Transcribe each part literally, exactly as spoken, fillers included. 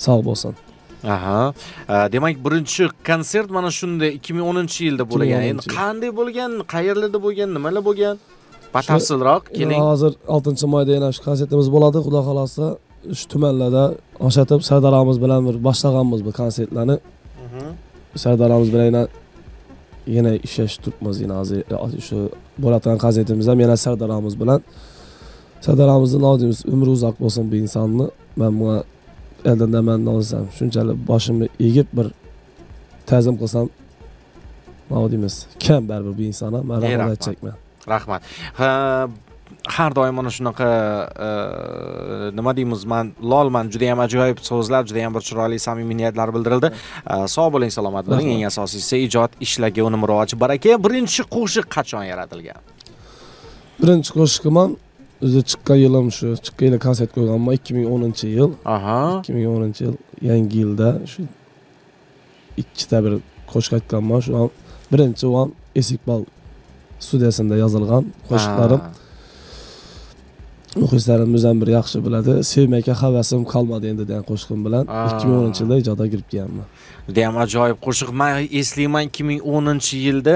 Sog' bo'lsin. Aha. Demak, birinchi konsert mana shunday ikki ming o'ninchi yilda bo'lgan. Endi qanday bo'lgan, qayerlarda bo'lgan, nimalar bo'lgan? Batafsilroq keling. Hozir oltinchi mayda yana shu konsertimiz bo'ladi, xudo xolasa. Shu tumanlarda o'shatib Sardaramiz bilan bir boshlaganmiz bu konsertlarni. Sardaramiz bilan yana yana ishlash turibmiz, yana hozir shu bo'ladigan konsertimiz ham yana Sardaramiz bilan. Sardaramizning nodimiz umri uzoq bo'lsin bu insonni. Men bunga eldinda men nozam shunchalik boshimni egib bir ta'zim qilsam, nodimiz kam baribir bu insonga men rahmat aytacakman. Rahmat. Har doim mana shunaqa nima deymiz, men lolman, juda ham ajoyib so'zlar, juda ham bir chiroyli samimiy niyatlar bildirildi. Sog' bo'ling, salomat bo'ling. Eng asosiysi ijod ishlagi uni murojaat baraka. Birinchi qo'shiq qachon yaratilgan? Birinchi qo'shiqim ham o'zi chiqqan yilim shu, chiqqan yil konsert qo'yganman ikki ming o'ninchi yil. Aha. ikki ming o'ninchi yil yangi yilda shu ikkita bir qo'shiq aytganman. Shu ham birinchi ham Esikbal studiyasida yozilgan qo'shiqlarim. Muxlislarimiz ham bir yaxshi biladi. Sevmakka havasim qolmadi endi degan qo'shiqim bilan ikki ming o'ninchi yilda ijodga kirib kelganman. Juda ham ajoyib qo'shiq. Men eslayman ikki ming o'ninchi yilda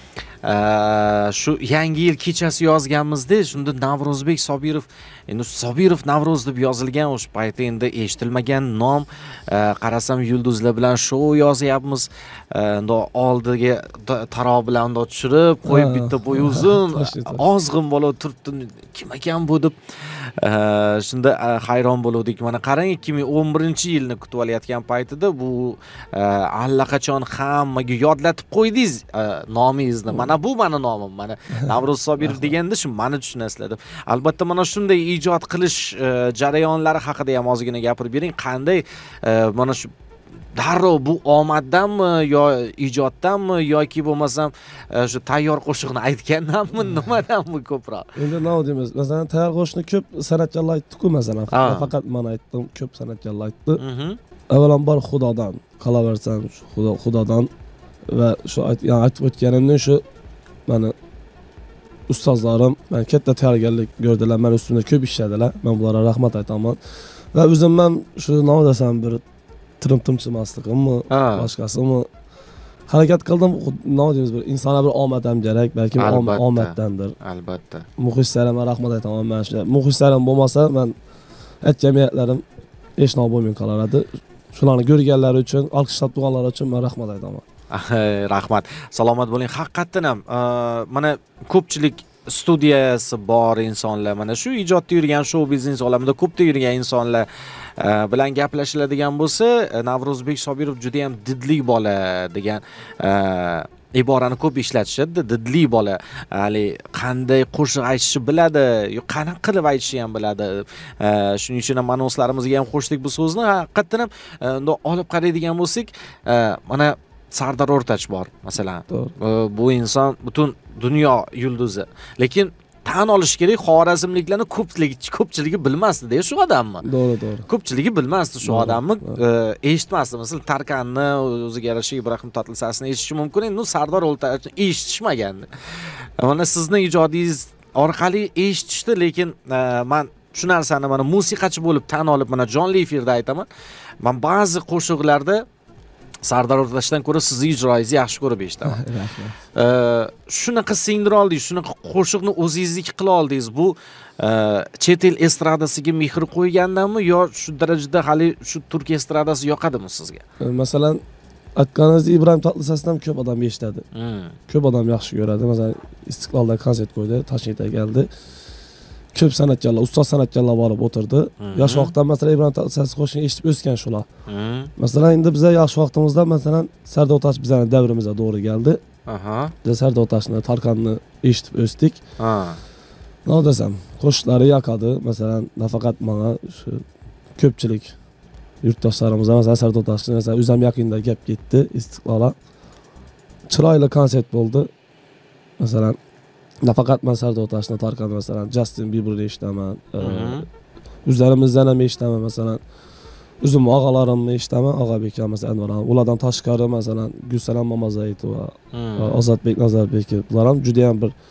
shu yangi yil kechasi yozganmizda, shunda Navrozbek Sobirov, endi Sobirov Navroz deb yozilgan, o'sha paytda endi eshitilmagan nom. Qarasam yulduzlar bilan shou yozyapmiz. Endi oldiga tarog' bilan unda tushirib qo'yib, bitta bo'y uzun ozg'in bola turibdi. Kim ekan bu deb shunda hayron bo'ldik. Mana qarang, ikki ming o'n birinchi yilni kutib olayotgan paytida bu allaqachon hammaga yodlatib qo'ydingiz nomingizni. Mana bu meni nomim. Mana Navroz Sobirov deganda shu meni tushunasizlar deb. Albatta mana shunday ijod qilish jarayonlari haqida ham ozgina gapirib bering. Qanday mana shu darrov bu omaddanmi yo ijoddanmi yoki bo'lmasam shu tayyor qo'shiqni aytgandanmi, nimadanmi ko'proq? Endi nima deymiz? Masalan, tayyor qo'shiqni ko'p san'atchilar aytdi-ku, masalan. Faqat men aytdim, ko'p san'atchilar aytdi. Avvalambor Xudodan, qolaversam Xudo Xudodan va shu aytib o'tganimdan shu meni ustozlarim men katta tayyorgarlik ko'rdilar, men ustimda ko'p ishladilar. Men ularga rahmat aytaman. Va o'zim ham shu nima desam bir tirim-timchimasligimmi, boshqasimi harakat qildim. Nima deymiz, bir insonga bir omad ham kerak, balki omaddandir. Albatta. Muxlislarimga rahmat aytaman. Men shu muxlislarim bo'lmasa, men jamiyatlarim hech nima bo'lmay qolardi. Shularni ko'rganlari uchun, olqishlab turganlari uchun men rahmat aytaman. Rahmat. Salomat bo'ling. Haqiqatan ham mana ko'pchilik studiyasi bor insonlar, mana shu ijodda yurgan, shou biznes olamida ko'pda yurgan insonlar bilan gaplashiladigan bo'lsa, Navrozbek Sobirov juda ham didli bola degan iborani ko'p ishlatishadi. Didli bola, hali qanday qo'shiq aytishni biladi, yo qanaqa qilib aytishni ham biladi. Shuning uchun ham anonslarimizga ham qo'shdik bu so'zni. Haqiqatan ham olib qaraydigan bo'lsak, mana Sardor O'rtach bor, masalan. Bu inson butun dunyo yulduzi. Lekin tan olish kerak, xorazmliklarni ko'pchiligi ko'pchiligi bilmasdi-da shu odamni. To'g'ri, to'g'ri. Ko'pchiligi bilmasdi shu odamni, eshitmasdi. Masalan, Tarkanni, o'ziga yarasha Ibrohim Tatlisasini eshitishi mumkin, endi Sardor O'rtachni eshitishmagandi. Mana sizning ijodingiz orqali eshitishdi, lekin men shu narsani mana musiqachi bo'lib tan olib, mana jonli efirda aytaman. Men ba'zi qo'shiqlarda Sardor O'rtachdan ko'ra sizning ijroingizni yaxshi ko'rib eshitaman. Shunaqa singdira oldingiz, shunaqa qo'shiqni o'zingizniki qila oldingiz. Bu chet el estradasiga mehr qo'ygandanmi yo shu darajada hali shu turk estradasi yoqadimi sizga? Masalan, aytganingizdek Ibrohim Tatlisasdan ko'p odam eshitadi. Ko'p odam yaxshi ko'radi. Masalan, Istiqlolda konsert qo'ydi, Toshkentga keldi. Ko'p san'atchilar, ustoz san'atchilar borib o'tirdi. Yosh vaqtdan masalan Ibrohim Tatlisas qo'shig'ini eshitib o'sgan shular. Masalan, endi biz yosh vaqtimizda masalan Sardor O'rtach bizning davrimizga to'g'ri keldi. Aha. Biz Sardor O'rtachni, Tarkanni eshitib o'sdik. Ha. Nima desam, qo'shiqlari yoqadi. Masalan, nafaqat menga shu ko'pchilik yurtdoshlarimiz masalan Sardor O'rtachni masalan o'zim yaqinda gap ketdi, Istiqlolga. Chiroyli konsert bo'ldi. Masalan, nafaqat men Sardor O'rtachni, Tarkan masalan Justin Bieberni eshitaman. O'zlarimizdan ham eshitaman, masalan o'zim og'alarimni eshitaman, Og'abek masalan Anvar. Ulardan tashqari masalan Gulsanam Mamazaytova, Ozodbek Nazarbekov, bular ham juda ham bir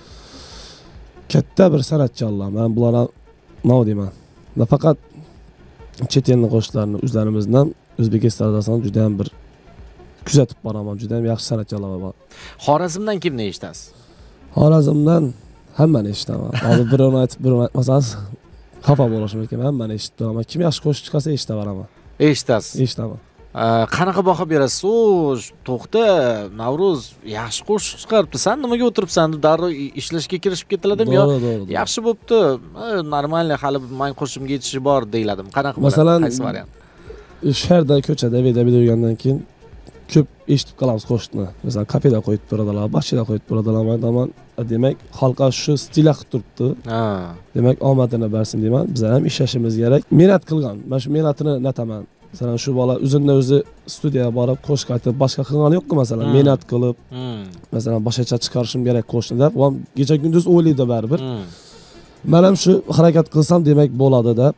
katta bir san'atchilar. Men bularga nima deyman? Nafaqat chet elning qo'shiqlarini o'zlarimizdan o'zbek estradasini juda ham bir kuzatib boraman. Juda ham yaxshi san'atkorlar bor. Xorazmdan kimni eshitasiz? Xorazmdan hammani eshitaman. Hozir birovni aytib, birovni aytmasangiz xafa bo'lishim kerak. Hammani eshitib turaman. Kim yaxshi qo'shiq chiqarsa eshitaveraman. Eshitasiz. Eshitaman. Qanaqa baho berasiz? O, to'xta, Navruz yaxshi qo'shiq chiqaribdi. Sen nimaga o'tiribsan? Darrov ishlashga kirishib ketiladimi yo? Yaxshi bo'pti. Normal, hali men qo'shimga yetishi bor deyiladimi? Qanaqa bo'ladi? Masalan, qaysi variant? Shaharda, ko'chada, vida video yurgandan keyin ko'p eshitib qolamiz qo'shiqni. Masalan, kafeda qo'yib turadilar, boshida qo'yib turadilar. Men demak, xalqqa shu stilga qilib turibdi. Ha. Demak, omadini bersin deyman. Bizlar ham ishlashimiz kerak. Mehnat qilgan. Men shu mehnatini nataman. Masalan, shu bola o'zini o'zi studiyaga borib qo'shiq aytib, boshqa qilgani yo'q-ku masalan. Mehnat qilib, masalan, boshqacha chiqarishim kerak qo'shiqni deb, va kecha kunduz o'ylaydi baribir. Men ham shu harakat qilsam, demak bo'ladi deb.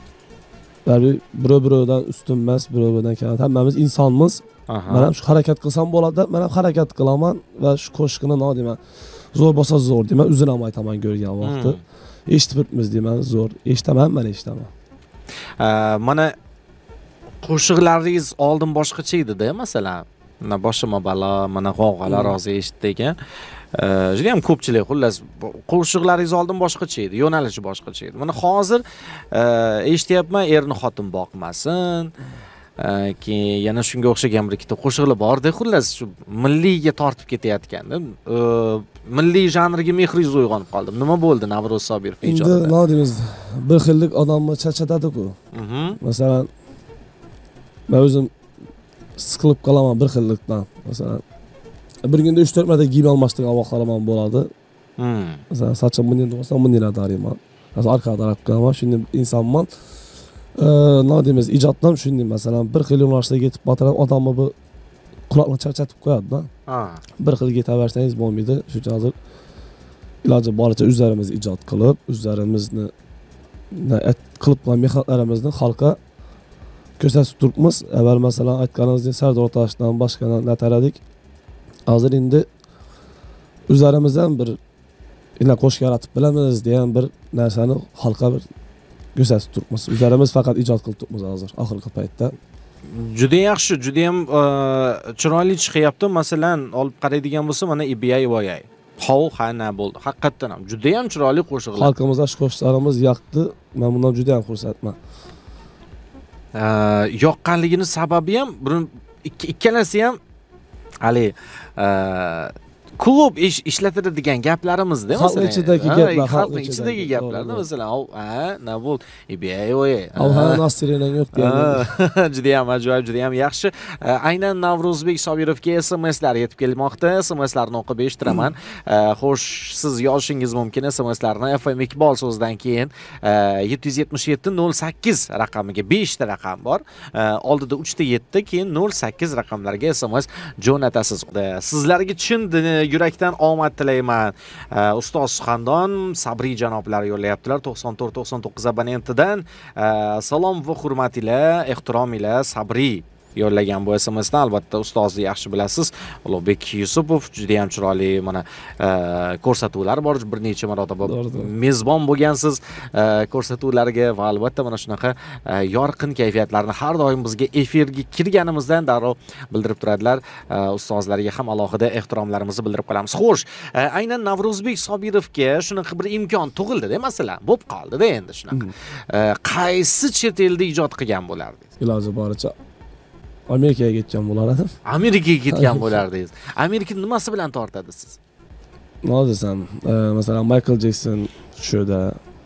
Baribir birov-birovdan ustun emas, birov-birovdan kam. Hammamiz insonmiz. Men ham shu harakat qilsam bo'ladi deb, men ham harakat qilaman va shu qo'shiqni nima deyman, zo'r bo'lsa zo'r deyman, o'zini ham aytaman ko'rgan vaqtda. Eshitib o'tmiz deyman, zo'r. Eshitaman, men eshitaman. Mana qo'shiqlaringiz oldin boshqacha edi-da, masalan. Mana boshima balo, mana g'og'alar hozir eshitdik ekan. Juda ham ko'pchilik xullas qo'shiqlaringiz oldin boshqacha edi, yo'nalishi boshqacha edi. Mana hozir eshityapman, erni xotin boqmasin. Keyin yana shunga o'xshagan bir ikkita qo'shiqlar bor-da, xullas shu milliyga tortib ketayotganda, milliy janrga mehringiz uyg'onib qoldi. Nima bo'ldi Navruz Sobirov ijodida? Endi nima deymiz, bir xillik odamni charchatadi-ku. Masalan, men o'zim siqilib qolaman bir xillikdan. Masalan, bir kunda uch to'rt marta giyim almashtirgan vaqtlarim ham bo'ladi. Masalan, sochim bunday bo'lsa, bunday darayman. Masalan, orqaga taraf qilaman, shunday insonman. Nima deymiz, ijoddan shunday, masalan, bir xil yo'nalishga ketib botirib, odamni bu quloqni charchatib qo'yadi-da. Ha. Bir xil ketaversangiz bo'lmaydi. Shuning uchun hozir iloji boricha o'zlarimiz ijod qilib, o'zlarimizni qilib qo'ygan mehnatlarimizni xalqqa ko'rsatib turibmiz. Avval masalan aytganingizdek Sardor Toshdan boshqadan nataradik. Hozir endi o'zlarimizdan bir ina qo'shiq yaratib bilamiz degan bir narsani xalqqa bir ko'rsatib turibmiz. O'zlarimiz faqat ijod qilib turibmiz hozir oxirgi paytda. Juda yaxshi, juda ham chiroyli chiqyapti. Masalan, olib qaraydigan bo'lsa, mana Ibiyay voyay. Hov, xana bo'ldi. Haqiqatan ham juda ham chiroyli qo'shiqlar. Xalqimizga shu qo'shiqlarimiz yoqdi. Men bundan juda ham xursandman. Yoqqanligini sababi ham ikkalasi ham hali ko'p ishlatiladigan gaplarimizda, masalan, xalq ichidagi gaplar, xalq ichidagi gaplarda, masalan, ha, nima bo'ldi? Ibiyay voy. Ha, Nasirning yo'q deydi. Juda ham ajoyib, juda ham yaxshi. Aynan Navruzbek Sobirovga S M Slar yetib kelmoqda. S M Slarni o'qib eshitiraman. Xo'sh, siz yozishingiz mumkin S M Slarni F M Iqbol so'zidan keyin yetti yuz yetmish yetti nol sakkiz raqamiga besh ta raqam bor. Oldida uch ta yetti, keyin nol sakkiz raqamlarga S M S jo'natasiz. Sizlarga chin yurakdan omad tilayman. Ustoz Suxandon Sabri janoblari yo'llayaptilar. to'qson to'rt to'qson to'qqiz abonentidan salom va hurmat ila, ehtirom ila Sabri yo'llagan bu S M Sdan. Albatta ustozni yaxshi bilasiz. Ulug'bek Yusupov juda ham chiroyli mana ko'rsatuvlar bor. Bir necha marotaba mezbon bo'lgansiz ko'rsatuvlarga va albatta mana shunaqa yorqin kayfiyatlarni har doim bizga efirga kirganimizdan darrov bildirib turadilar. Ustozlarga ham alohida ehtiromlarimizni bildirib qolamiz. Xo'sh, aynan Navruzbek Sobirovga shunaqa bir imkon tug'ildi-da, masalan, bo'lib qoldi-da endi shunaqa. Qaysi chet elda ijod qilgan bo'lardingiz? Iloji boricha Amerikaga ketgan bo'lardim. Amerikaga ketgan bo'lardingiz. Amerika nimasi bilan tortadi siz? Nima desam, masalan, Michael Jackson shoda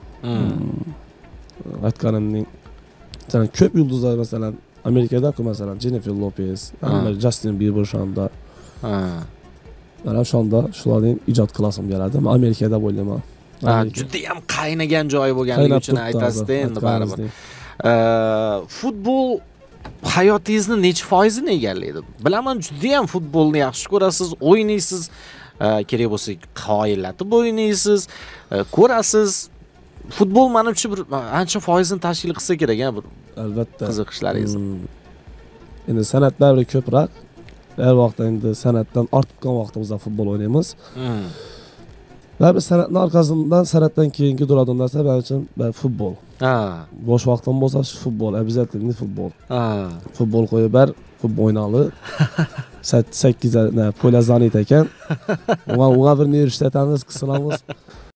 aytganimning masalan ko'p yulduzlar masalan Amerikada-ku masalan Jennifer Lopez, Justin Bieber shonda. Ha. Mana shonda shularning ijod qilasim keladi. Men Amerikada bo'laman. Ha, juda ham qaynagan joyi bo'lganligi uchun aytasiz-da endi baribir. Futbol hayotingizni necha foizini egallaydi? Bilaman, juda ham futbolni yaxshi ko'rasiz, o'ynaysiz, kerak bo'lsa qoyillatib o'ynaysiz, ko'rasiz. Futbol menimcha bir ancha foizini tashkil qilsa kerak, bir albatta qiziqishlaringiz. Endi san'atlar ko'proq, har vaqt endi san'atdan ortib qolgan vaqtimizda futbol o'ynaymiz. Ben bir sanatın arkasından, sanattan keyingi duradigan narsa benim için ben futbol. Ha. Boş vaktim olsa futbol, обязательно futbol. Ha. Futbol koyup ber, futbol oynalı. sakkiz ne pola zanit ekan. Ona ona bir ne işletamiz, kısılamız.